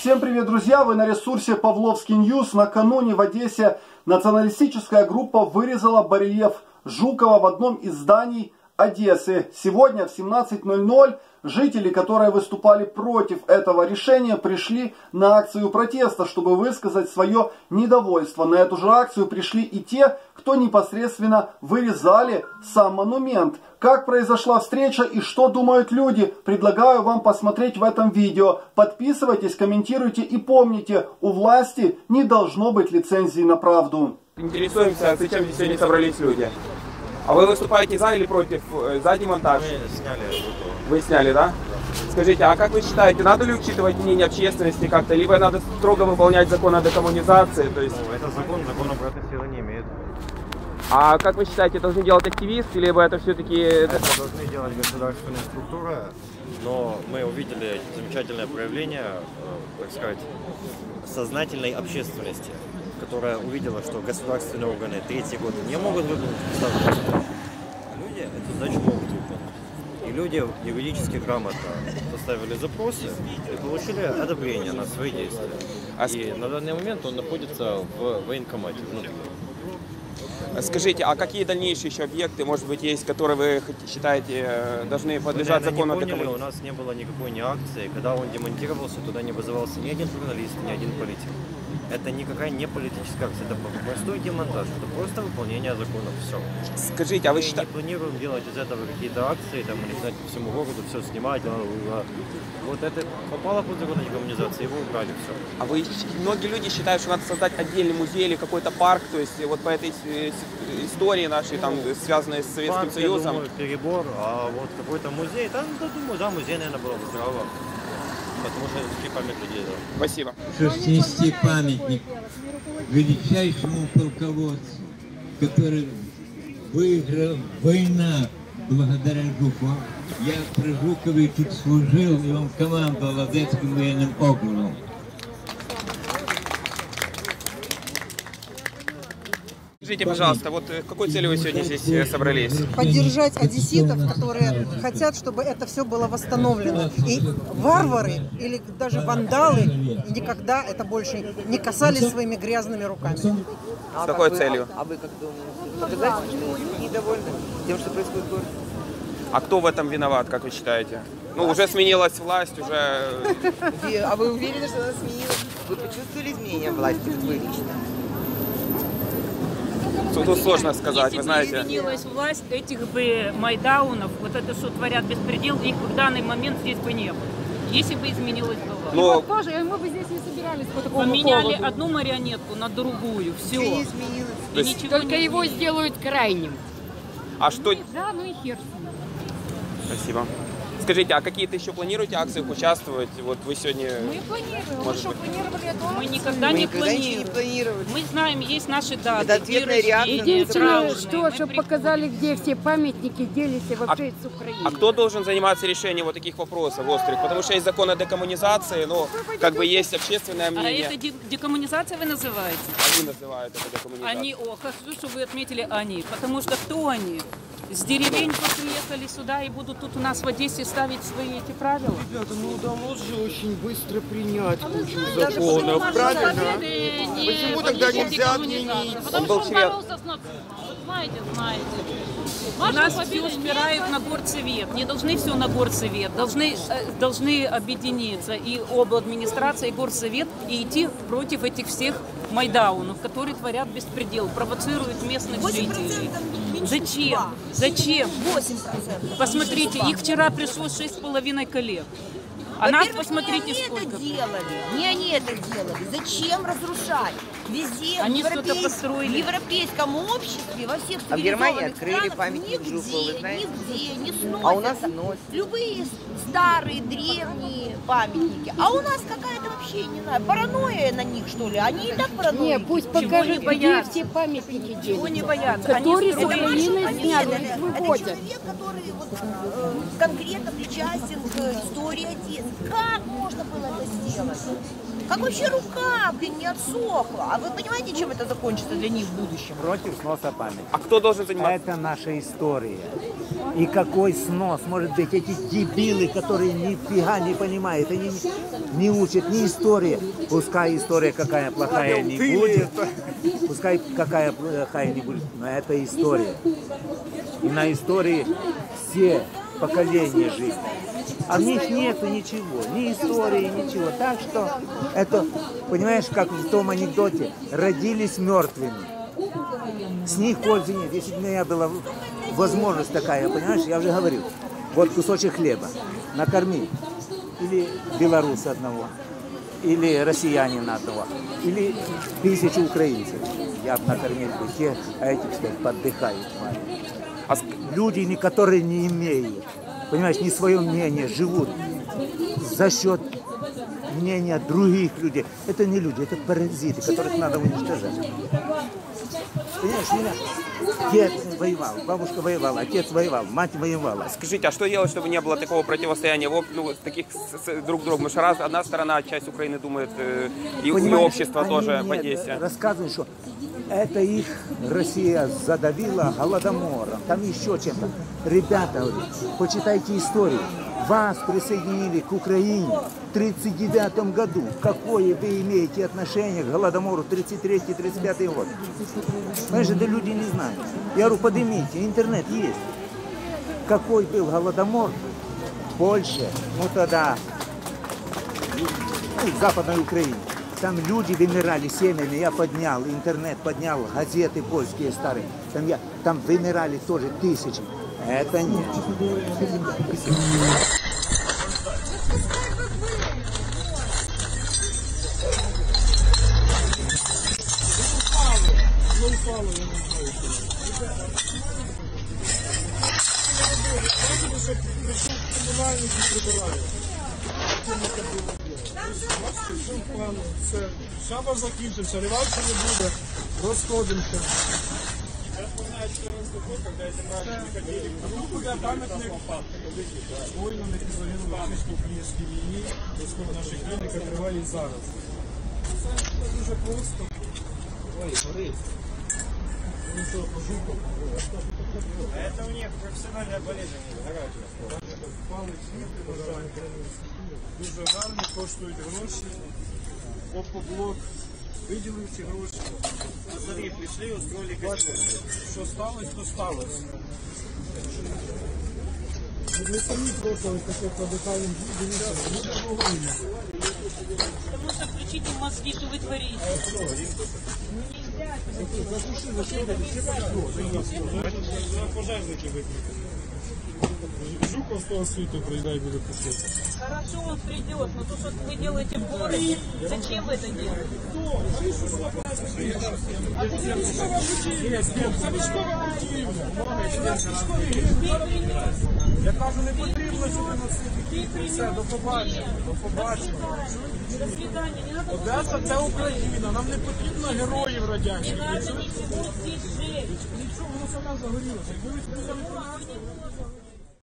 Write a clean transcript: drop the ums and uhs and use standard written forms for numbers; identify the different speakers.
Speaker 1: Всем привет, друзья! Вы на ресурсе Павловский Ньюс. Накануне в Одессе националистическая группа вырезала барельеф Жукова в одном из зданий Одессы. Сегодня в 17:00 жители, которые выступали против этого решения, пришли на акцию протеста, чтобы высказать свое недовольство. На эту же акцию пришли и те, кто непосредственно вырезали сам монумент. Как произошла встреча и что думают люди, предлагаю вам посмотреть в этом видео. Подписывайтесь, комментируйте и помните, у власти не должно быть лицензии на правду.
Speaker 2: Интересуемся, зачем здесь сегодня собрались люди. А вы выступаете за или против? За демонтаж?
Speaker 3: Мы сняли.
Speaker 2: Вы сняли, да? Скажите, а как вы считаете, надо ли учитывать мнение общественности как-то, либо надо строго выполнять закон о декоммунизации? То есть...
Speaker 3: Это закон обратной силы не имеет.
Speaker 2: А как вы считаете, должны делать активисты, либо это все-таки...
Speaker 3: Это должны делать государственные структуры, но мы увидели замечательное проявление, так сказать, сознательной общественности, которая увидела, что государственные органы третий год не могут выполнить поставленную. Люди эту задачу могут выполнить. И люди юридически грамотно составили запросы и получили одобрение на свои действия. И на данный момент он находится в военкомате внутри.
Speaker 2: Скажите, а какие дальнейшие еще объекты, может быть, есть, которые вы считаете должны подлежать закону о декоммунизации?
Speaker 3: У нас не было никакой ни акции. Когда он демонтировался, туда не вызывался ни один журналист, ни один политик. Это никакая не политическая акция, это простой демонтаж, это просто выполнение законов, все.
Speaker 2: Скажите, а вы считаете...
Speaker 3: Мы не планируем делать из этого какие-то акции, там, или знать по всему городу, все снимать, вот это попало под закон о декоммунизации, его убрали, все.
Speaker 2: А многие люди считают, что надо создать отдельный музей или какой-то парк, то есть вот по этой истории нашей, там, связанной с Советским Союзом.
Speaker 3: Я думаю, перебор, а вот какой-то музей, там, я думаю, да, музей, наверное, было бы здраво. Потому что это память людей, да.
Speaker 2: Спасибо.
Speaker 4: Что снести памятник величайшему полководцу, который выиграл война благодаря Жукову. Я при Жукове тут служил, и он командовал Одесским военным округом.
Speaker 2: Скажите, пожалуйста, вот какой целью вы сегодня здесь собрались?
Speaker 5: Поддержать одесситов, которые хотят, чтобы это все было восстановлено. И варвары или даже вандалы никогда это больше не касались своими грязными руками.
Speaker 2: С какой целью?
Speaker 6: А вы как думаете? Показать, что вы недовольны тем, что происходит в городе?
Speaker 2: А кто в этом виноват, как вы считаете? Ну, уже сменилась власть, уже...
Speaker 6: А вы уверены, что она сменилась? Вы почувствовали изменения власти, вы лично?
Speaker 2: Тут сложно сказать, вы знаете.
Speaker 7: Если бы изменилась власть, этих бы майдаунов, вот это, что творят беспредел, их в данный момент здесь бы не было. Если бы изменилась бы власть.
Speaker 2: Но...
Speaker 8: Вот тоже, мы бы здесь не собирались по такому
Speaker 7: Поменяли
Speaker 8: поводу.
Speaker 7: одну марионетку на другую, все.
Speaker 6: Ничего не изменилось.
Speaker 7: И ничего
Speaker 8: Только
Speaker 7: не
Speaker 8: его
Speaker 7: изменилось.
Speaker 8: сделают крайним.
Speaker 2: А что...
Speaker 8: Да, ну и хер с ним.
Speaker 2: Спасибо. Скажите, а какие-то еще планируете акциях участвовать? Вот вы сегодня...
Speaker 8: Мы планируем.
Speaker 2: Может
Speaker 8: Мы что,
Speaker 2: быть.
Speaker 8: планировали эту
Speaker 7: Мы
Speaker 8: акцию?
Speaker 7: никогда
Speaker 6: Мы
Speaker 7: не
Speaker 6: никогда ничего не
Speaker 7: планируем.
Speaker 6: планировали.
Speaker 7: Мы знаем, есть наши даты.
Speaker 6: Это ответная
Speaker 7: дни рождения,
Speaker 6: реакция.
Speaker 8: Единственное,
Speaker 7: траурные.
Speaker 8: что
Speaker 7: Мы
Speaker 8: чтобы
Speaker 7: приходим.
Speaker 8: показали, где все памятники делись вообще с Украиной.
Speaker 2: А кто должен заниматься решением вот таких вопросов острых? Потому что есть закон о декоммунизации, но как бы есть общественное
Speaker 7: А
Speaker 2: мнение.
Speaker 7: это декоммунизация вы называете?
Speaker 2: Они называют это декоммунизацией.
Speaker 7: Они, хорошо, что вы отметили они. Потому что кто они? С деревень приехали сюда и будут тут у нас в Одессе ставить свои эти правила?
Speaker 9: Ребята, ну удалось же очень быстро принять кучу
Speaker 7: Даже
Speaker 9: законов,
Speaker 7: почему
Speaker 9: правильно?
Speaker 7: наши соседи не
Speaker 9: Почему тогда
Speaker 7: поддержали
Speaker 9: нельзя
Speaker 7: декоммунизацию?
Speaker 9: отменить?
Speaker 7: Потому
Speaker 2: Он был
Speaker 7: что
Speaker 2: член.
Speaker 7: боролся с знаете. У нас все спирают на горсовет. Не должны все на горсовет. Должны объединиться и обладминистрация, и горсовет, и идти против этих всех майдаунов, которые творят беспредел, провоцируют местных жителей. Зачем? Зачем?
Speaker 10: 8%.
Speaker 7: Посмотрите, их вчера пришло 6,5 коллег. А нас посмотрите
Speaker 10: не
Speaker 7: сколько.
Speaker 10: Это делали. Не они это делали. Зачем разрушать? Везде,
Speaker 7: Они
Speaker 10: в
Speaker 7: что-то построили.
Speaker 10: в европейском обществе, во всех
Speaker 6: А в Германии
Speaker 10: цивилизованных
Speaker 6: открыли
Speaker 10: странах
Speaker 6: памятник Жукову, вы знаете?
Speaker 10: нигде не сносят.
Speaker 6: А у нас сносят.
Speaker 10: Любые старые, древние памятники. А у нас какая-то вообще, не знаю, паранойя на них, что ли? Они и так параноики.
Speaker 8: Нет, пусть
Speaker 7: Чего
Speaker 8: покажут,
Speaker 7: не
Speaker 8: где
Speaker 7: боятся?
Speaker 8: все памятники
Speaker 7: Чего не
Speaker 8: делятся.
Speaker 7: боятся?
Speaker 8: Которые с
Speaker 7: Они строят.
Speaker 8: Украины
Speaker 10: Они
Speaker 8: сняли,
Speaker 10: это
Speaker 8: их выводят.
Speaker 10: человек, который вот, конкретно причастен к истории Одессы. Как можно было это сделать? Как вообще рука, блин, не отсохла? А вы понимаете, чем это закончится для них в будущем?
Speaker 11: Против сноса памяти.
Speaker 2: А кто должен заниматься?
Speaker 11: Это наша история. И какой снос, может быть, эти дебилы, которые нифига не понимают, они не учат ни истории. Пускай история какая плохая не будет, пускай какая плохая не будет, но это история. И на истории все поколения жизни. А в них нету ничего, ни истории, ничего. Так что это, понимаешь, как в том анекдоте, родились мертвыми. С них пользы нет. Если бы у меня была возможность такая, понимаешь, я уже говорил, вот кусочек хлеба, накорми или белоруса одного, или россиянина одного, или 1000 украинцев. Я бы накормил бы тех, а эти, кстати, поддыхают. Люди, которые не имеют, понимаешь, не свое мнение, живут за счет мнения других людей. Это не люди, это паразиты, которых надо уничтожать. Понимаешь, меня дед воевал, бабушка воевала, отец воевал, мать воевала.
Speaker 2: Скажите, а что делать, чтобы не было такого противостояния, таких друг к другу? Потому что одна сторона, часть Украины думает, и общество тоже в Одессе.
Speaker 11: Рассказывают, что это их Россия задавила голодомором, там еще чем-то. Ребята, говорю, почитайте историю. Вас присоединили к Украине в 1939 году. Какое вы имеете отношение к голодомору 1933-1935 год? Понимаешь, это люди не знают. Я говорю, поднимите, интернет есть. Какой был голодомор в Польше, ну тогда, в Западной Украине. Там люди вымирали семьями, я поднял, интернет поднял, газеты польские старые. Там вымирали тоже тысячи. Это нет.
Speaker 12: Шабаш закінчився, реваншу не буде, розходимося. Тут буде пам'ятник воїнам, які загинули в Російсько-Українській війні, розход наших війн, яка триває і зараз. Це дуже просто. Ой, горить.
Speaker 3: Это у них профессиональная болезнь.
Speaker 12: Дуже гарні, коштують гроші. Опоблок виділив ці гроші.
Speaker 3: Смотри, пришли, устроили костюм.
Speaker 12: Що сталося, то сталося. Ви самі просто ось таке радикальне дивіться, люди вогонь.
Speaker 7: Потому что включите мозги, что вы творите.
Speaker 12: Пожежники викликали. Жуков з того світу прийде і буде пустити.
Speaker 7: Хорошо, он придет, но то, что вы делаете в городе, зачем вы это делаете?
Speaker 12: Я кажу, не потрібно сюди носити. Все, до побачення. До побачення. Одеса – це Україна. Нам не потрібно героїв радянських. Нічого, воно саме загорілося. Якби ви сказали,